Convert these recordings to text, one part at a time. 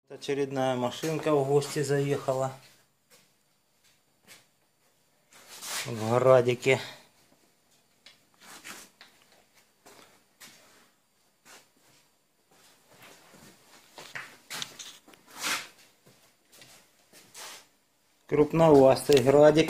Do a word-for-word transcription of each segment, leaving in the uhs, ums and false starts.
Очередная машинка в гости заехала в Градике. Крупновастый Градик.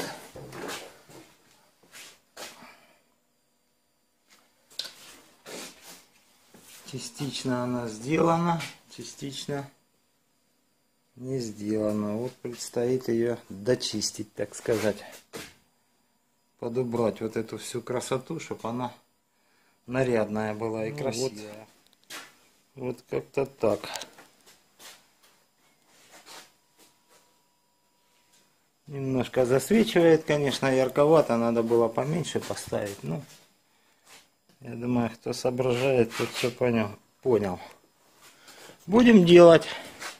Частично она сделана, частично не сделано. Вот предстоит ее дочистить, так сказать. Подубрать вот эту всю красоту, чтобы она нарядная была и ну, красивая. Вот, вот как-то так. Немножко засвечивает, конечно, ярковато. Надо было поменьше поставить. Ну, я думаю, кто соображает, тот все понял. Понял. Будем делать.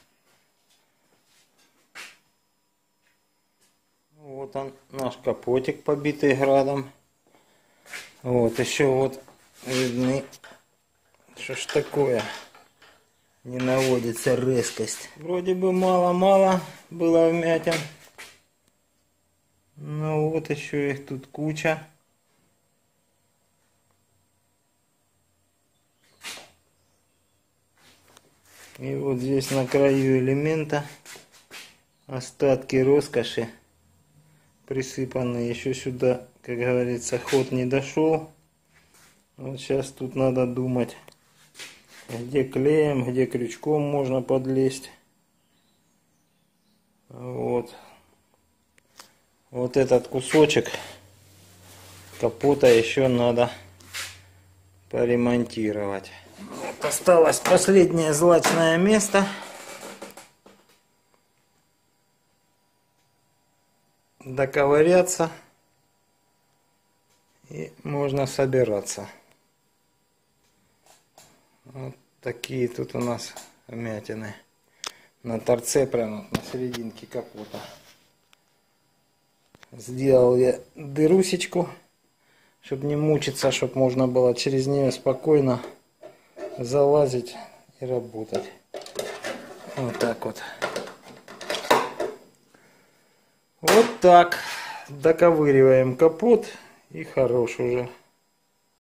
Вот он, наш капотик, побитый градом. Вот, еще вот видны, что ж такое, не наводится резкость. Вроде бы мало-мало было вмятин. Но вот еще их тут куча. И вот здесь на краю элемента остатки роскоши присыпаны. Еще сюда, как говорится, ход не дошел. Вот сейчас тут надо думать, где клеем, где крючком можно подлезть. Вот. Вот этот кусочек капота еще надо поремонтировать. Вот осталось последнее злачное место. Доковыряться и можно собираться. Вот такие тут у нас вмятины на торце, прямо на серединке капота. Сделал я дырусечку, чтобы не мучиться, чтобы можно было через нее спокойно залазить и работать. Вот так вот. Вот так доковыриваем капот и хорош уже.